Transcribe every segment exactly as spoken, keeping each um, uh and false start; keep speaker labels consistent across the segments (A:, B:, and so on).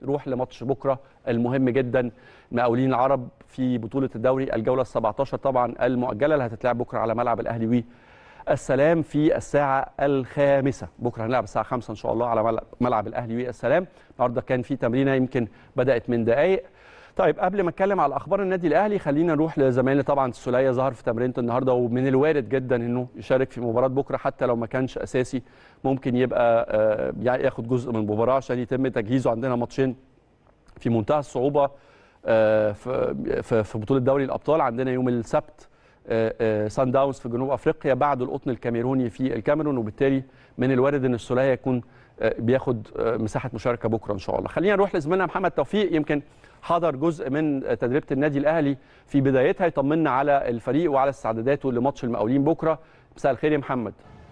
A: نروح لماتش بكره المهم جدا، مقاولين العرب في بطوله الدوري الجوله السبعتاشر طبعا المؤجله اللي هتتلعب بكره على ملعب الاهلي والسلام في الساعه الخامسه. بكره هنلعب الساعه خمسة ان شاء الله على ملعب الاهلي والسلام. النهارده كان في تمرينه يمكن بدات من دقائق. طيب قبل ما اتكلم على اخبار النادي الاهلي خلينا نروح لزمايلنا. طبعا السوليه ظهر في تمرينته النهارده، ومن الوارد جدا انه يشارك في مباراه بكره حتى لو ما كانش اساسي، ممكن يبقى يعني ياخد جزء من المباراه عشان يتم تجهيزه. عندنا ماتشين في منتهى الصعوبه في في بطوله دوري الابطال. عندنا يوم السبت سان داونز في جنوب افريقيا، بعد القطن الكاميروني في الكاميرون، وبالتالي من الوارد ان السوليه يكون بياخد مساحه مشاركه بكره ان شاء الله. خلينا نروح لزميلنا محمد توفيق، يمكن حضر جزء من تدريبه النادي الاهلي في بدايتها، يطمنا على الفريق وعلى استعداداته لماتش المقاولين بكره. مساء الخير يا محمد.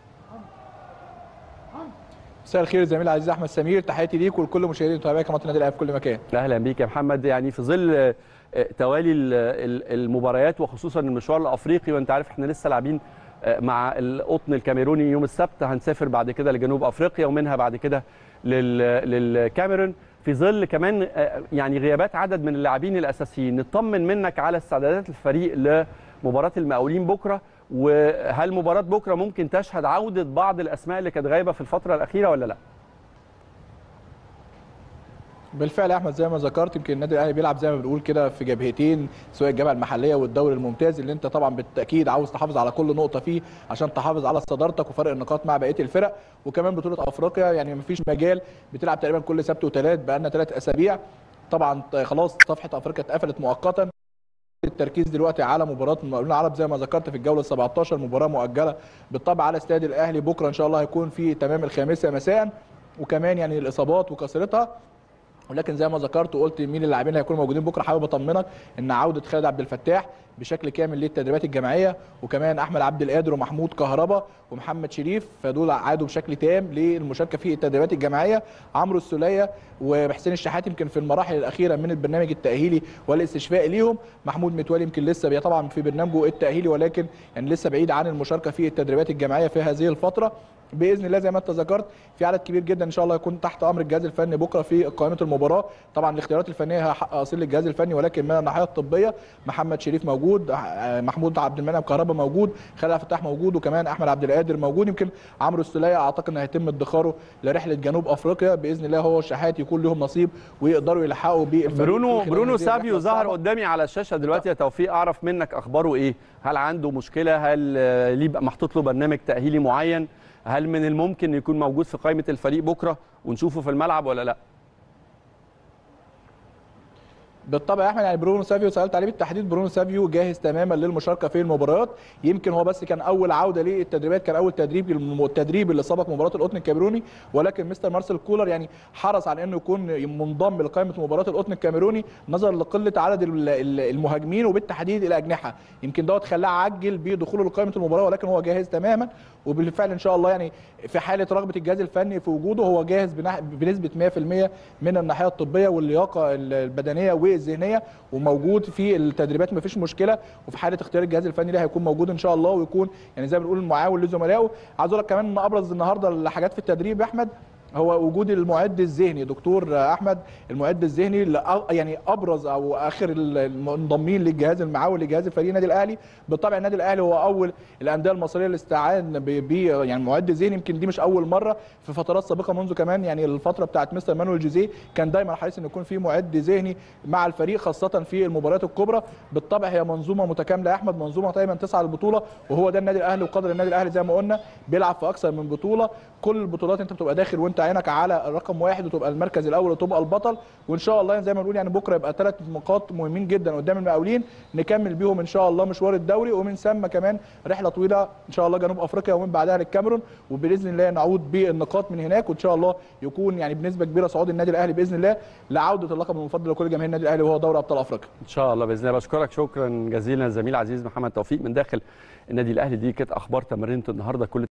B: مساء الخير زميلي العزيز احمد سمير، تحياتي ليك ولكل مشاهدي ومتابعي قناه النادي الاهلي في كل مكان.
A: اهلا بيك يا محمد. يعني في ظل توالي المباريات وخصوصا المشوار الافريقي، وانت عارف احنا لسه لاعبين مع القطن الكاميروني يوم السبت، هنسافر بعد كده لجنوب افريقيا ومنها بعد كده للكاميرون، في ظل كمان يعني غيابات عدد من اللاعبين الاساسيين. نطمن منك على استعدادات الفريق لمباراه المقاولين بكره، وهل مباراه بكره ممكن تشهد عوده بعض الاسماء اللي كانت غايبه في الفتره الاخيره ولا لا؟
B: بالفعل يا احمد زي ما ذكرت، يمكن النادي الاهلي بيلعب زي ما بنقول كده في جبهتين، سواء الجبهه المحليه والدوري الممتاز، اللي انت طبعا بالتاكيد عاوز تحافظ على كل نقطه فيه عشان تحافظ على صدارتك وفرق النقاط مع بقيه الفرق. وكمان بطوله افريقيا يعني مفيش مجال، بتلعب تقريبا كل سبت وثلاث بقالنا ثلاث اسابيع. طبعا خلاص صفحه افريقيا اتقفلت مؤقتا، التركيز دلوقتي على مباراه المقاولين العرب زي ما ذكرت في الجوله السبعتاشر، مباراه مؤجله بالطبع على استاد الاهلي بكره ان شاء الله، هيكون في تمام الخامسه مساء. وكمان يعني الاصابات وكثرتها، ولكن زي ما ذكرت وقلت مين اللاعبين اللي هيكونوا موجودين بكره، حابب اطمنك ان عوده خالد عبد الفتاح بشكل كامل للتدريبات الجماعيه، وكمان احمد عبد القادر ومحمود كهربا ومحمد شريف، فدول عادوا بشكل تام للمشاركه في التدريبات الجماعيه. عمرو السوليه وحسين الشحات يمكن في المراحل الاخيره من البرنامج التاهيلي والاستشفاء ليهم. محمود متولي يمكن لسه طبعا في برنامجه التاهيلي، ولكن يعني لسه بعيد عن المشاركه في التدريبات الجماعيه في هذه الفتره. باذن الله زي ما انت ذكرت في عدد كبير جدا ان شاء الله يكون تحت امر الجهاز الفني بكره في قائمه المباراه. طبعا الاختيارات الفنيه هي حق اصيل للجهاز الفني، ولكن من الناحيه الطبيه محمد شريف موجود، محمود عبد المنعم كهربا موجود، خالد عبد الفتاح موجود، وكمان احمد عبد القادر موجود. يمكن عمرو السوليه اعتقد ان هيتم ادخاره لرحله جنوب افريقيا باذن الله، هو والشحات يكون لهم نصيب ويقدروا يلحقوا بالفريق.
A: برونو برونو سافيو ظهر قدامي على الشاشه دلوقتي يا توفيق، اعرف منك اخباره ايه؟ هل عنده مشكله؟ هل ليه محطوط له برنامج تاهيلي معين؟ هل من الممكن يكون موجود في قائمة الفريق بكرة ونشوفه في الملعب ولا لا؟
B: بالطبع يا احمد يعني برونو سافيو سالت عليه بالتحديد، برونو سافيو جاهز تماما للمشاركه في المباريات. يمكن هو بس كان اول عوده للتدريبات، كان اول تدريب التدريب اللي سبق مباراه القطن الكاميروني، ولكن مستر مارسيل كولر يعني حرص على انه يكون منضم لقائمه مباراه القطن الكاميروني نظرا لقله عدد المهاجمين وبالتحديد الاجنحه. يمكن دوت خلاه عجل بدخوله لقائمه المباراه، ولكن هو جاهز تماما. وبالفعل ان شاء الله يعني في حاله رغبه الجهاز الفني في وجوده هو جاهز بنسبه مية في المية من الناحيه الطبيه واللياقه البدنيه والذهنيه، وموجود في التدريبات ما فيش مشكله. وفي حاله اختيار الجهاز الفني ليه هيكون موجود ان شاء الله، ويكون يعني زي ما بنقول معاون لزملائه. عايز اقول لك كمان ان ابرز النهارده الحاجات في التدريب يا احمد هو وجود المعد الذهني دكتور احمد، المعد الذهني يعني ابرز او اخر المنضمين للجهاز المعاون لجهاز الفريق النادي الاهلي. بالطبع النادي الاهلي هو اول الانديه المصريه اللي استعان ب يعني معد ذهني، يمكن دي مش اول مره، في فترات سابقه منذ كمان يعني الفتره بتاعت مستر مانويل جوزيه كان دايما حريص ان يكون في معد ذهني مع الفريق خاصه في المباريات الكبرى. بالطبع هي منظومه متكامله يا احمد، منظومه دايما تسعى للبطوله، وهو ده النادي الاهلي وقدر النادي الاهلي زي ما قلنا بيلعب في اكثر من بطوله. كل البطولات انت بتبقى داخل وانت عينك على رقم واحد وتبقى المركز الاول وتبقى البطل. وان شاء الله زي ما بنقول يعني بكره يبقى ثلاث نقاط مهمين جدا قدام المقاولين نكمل بيهم ان شاء الله مشوار الدوري، ومن ثم كمان رحله طويله ان شاء الله جنوب افريقيا ومن بعدها للكاميرون، وباذن الله نعود بالنقاط من هناك، وان شاء الله يكون يعني بنسبه كبيره صعود النادي الاهلي باذن الله لعوده اللقب المفضل لكل جماهير النادي الاهلي وهو دوري ابطال افريقيا.
A: ان شاء الله باذن الله. بشكرك شكرا جزيلا الزميل العزيز محمد توفيق من داخل النادي الاهلي. دي كانت اخبار تمرينه النهارده. كل